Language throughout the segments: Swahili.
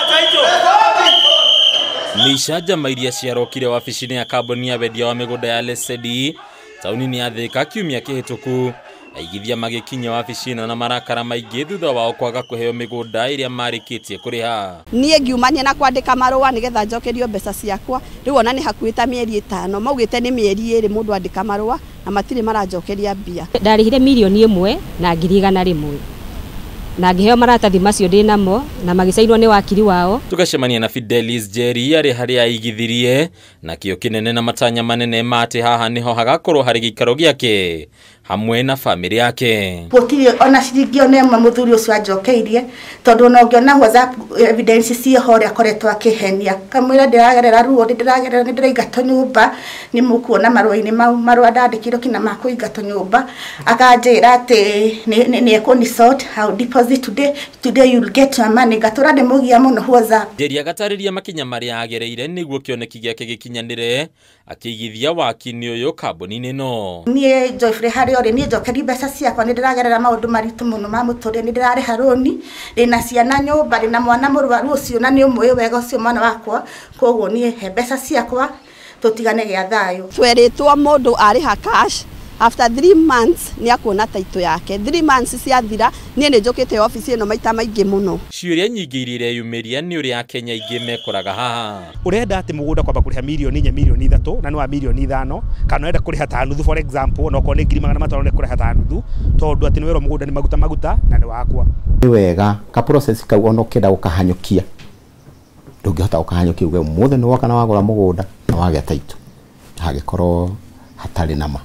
Nishaja mairia ciarokire wabici-inĩ ya kambuni ya wendia wa mĩgũnda ya Lesedi taũni-inĩ ya Thika kiumia kĩhĩtũku. Aigithia magĩkinya wabici ĩno na marakara maingĩ thutha wao kwaga kũheo mĩgũnda ĩrĩa marĩkĩtie kũrĩha. Niĩ ngiumania na kwandĩka marũa nĩgetha njokerio mbeca ciakwa. Rĩu ona nĩ hakuhĩ ta mĩeri 5 maugĩte nĩ mĩeri 2 mũndũ andĩka marũa na matirĩ maranjokeria mbia. Ndarĩhire mirioni 1 na 100,000 na ngĩheo maratathi macio ndĩ namo na magĩcairwo nĩ wakiri wao. Tũgacemania na Fidelis Jerry arĩ harĩa aigithirie na kĩo kĩnene na matanya manene mate haha niho hagakorwo harĩ gĩikaro gĩake hamwe na famĩlĩ yake. Gũtirĩ ona ciringi ona ĩmwe mũthuri ũcio anjokeirie tondũ no ngĩona WhatsApp evidence ciĩho ũrĩa akoretwo akĩhenia. Kamwĩra ndĩragerera ruo ndĩragerera nĩ ndĩraingatwo nyũmba nĩ mũkuona marũa-inĩ mau marũa ndandĩkirwo kina ma kũingatwo nyũmba akanjĩra atĩ nĩ ekũnisort how deposit today you'll get your money gatura ndĩmũgia mũno WhatsApp. Jerry agatarĩria makinya marĩa agereire nĩguo kĩoneki gĩake gĩkinyanĩre akĩigithia waki-inĩ ũyũ kambuni-inĩ ĩno. Niĩ Joyfrey harĩ ore niĩ njokerie mbeca ciakwa nĩ ndĩragerera maũndũ maritũ mũno ma mũtũrĩre nĩ ndĩrarĩha roni ndĩna ciana nyũmba ndĩna mwana mũrwaru ũcio na nĩ ũmwe wega ũcio mwana wakwa koguo niĩ he mbeca ciakwa tũtigane gĩa thayũ. Twerĩtwo mũndũ arĩha cash after 3 months nĩ akuona taito yake. 3 months ciathira niĩ nĩ njũkĩte ofici ĩno maita maingĩ mũno. Ciũria nyingĩ iria ireyumĩria nĩ ũrĩa Akenya aingĩ mekoraga haha. Ũrenda atĩ mũgũnda kwamba kũrĩha mirioni 4 mirioni 3 na nĩ wa mirioni 5 kana ũrenda kũrĩha ta nuthu for example na okorwo nĩ 500 nĩ kũrĩha ta nuthu tondũ atĩ nĩ wĩra mũgũnda nĩ maguta na nĩ wakwa. Nĩ wega ka process kau ona ũkĩenda ũkahanyũkia ndũngĩhota ũkahanyũkia uge mũthenya nĩ woka na wagũra mũgũnda na wagĩa taito hagĩkorwo hatarĩ nama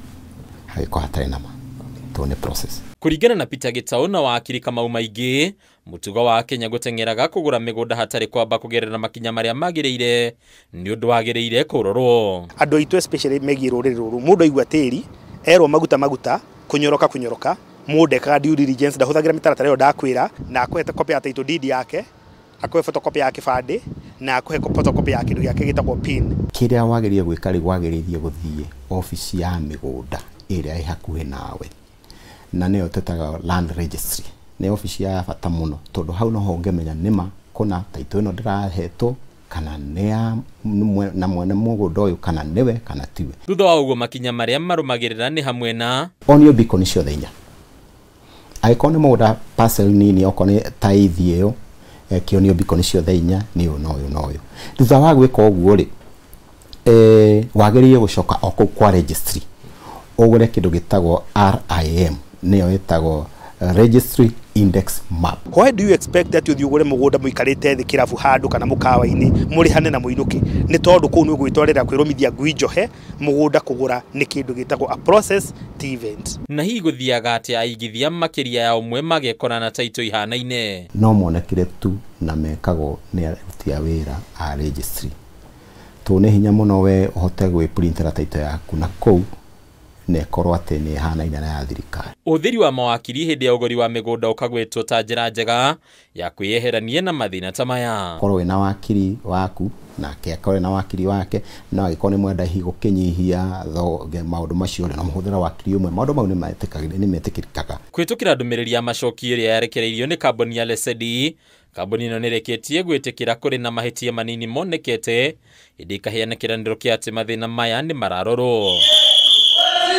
tone process. Kũringana na Peter Gitau na wakiri Kamau Maingĩ, mũtugo wa Kenya gũteng'eraga kũgũra mĩgũnda hatarĩ kwamba kũgerera makinya marĩa magĩrĩire nĩ ũndũ wagĩrĩire kũrorwo. Andũ aitũ especially megiĩ rũrĩrĩ rũrũ mũndũ aigua tĩri erwo maguta kunyoroka mũndũ ekaga due diligence ndahũthagĩra mĩtaratara ĩyo ndakwĩra na akũhete copy ya title deed yake akũhe photocopy ya kĩbandĩ na akũhe photocopy ya kĩndũ gĩake gĩtagwo PIN. Kĩrĩa wagĩrĩire gwĩka rĩu wagĩrĩire gũthiĩ ofici ya mĩgũnda ĩrĩa ĩ hakuhĩ nawe na nĩyo tetaga land registry nĩ ofici ya bata mũno tondũ hau noho ũngĩmenya nĩma kuna taito ĩno ndĩrahetwo kana nĩ na mwene mũgũnda ũyũ kana nĩwe kana tiwe. Thutha wa ũguo makinya marĩa marũmagĩrĩra nĩ hamwe na onio beacon ciothe 4 angĩkorwo nĩ mũgũnda parcel nini okorwo nĩ ta ithi ĩyo kĩonio beacon ciothe 4 nĩ ũyũ. Thutha wa gwĩka ũguo rĩ wagĩrĩire gũcoka o kũu kwa registry ũgũre kĩndũ gĩtagwo RIM nĩyo ĩtagwo registry index map. Why do you expect that you ũgũre mũgũnda mũikarĩte thĩ kĩrabu handũ kana mũkawa-inĩ mũrĩhane na mũinũke nĩ tondũ kũu nĩ ũgwĩtwarĩra kwĩrũmithia ngui njohe mũgũnda kũgũra nĩ kĩndũ gĩtagwo a process event. Na hihi gũthiaga atĩ aigithia makĩria ya ũmwe magekora na taito ihanaine no monekire tu na mekagwo nĩ aruti a wĩra a registry nĩ hinya mũno we ũhote gwĩprintera taito yaku na kũu nekorwo atĩ nĩ hanaine na ya thirikari. Ũthĩri wa mawakiri hĩndĩ ya ũgũri wa mĩgũnda ũkagwĩtwo ta njĩra njega ya kwĩyeherania na mathĩna ta maya. Korwo wĩna wakiri waku nake akorwo na wakiri wake na agĩkorwo nĩ mwenda hihi gũkĩnyihia maũndũ macio na mũhũthĩra wakiri ũmwe maũndũ mau nĩ metĩkĩrĩkaga. Kwĩtũkĩra ndũmĩrĩri ya macokio ĩrĩa yarekereirio nĩ kambuni ya Lesedi, kambuni ĩno nĩrĩkĩtie gwĩtĩkĩra kũrĩ na mahĩtia manini monekete ĩndĩ ĩkaheana kĩranĩro kĩa atĩ mathĩna maya nĩ mararorwo.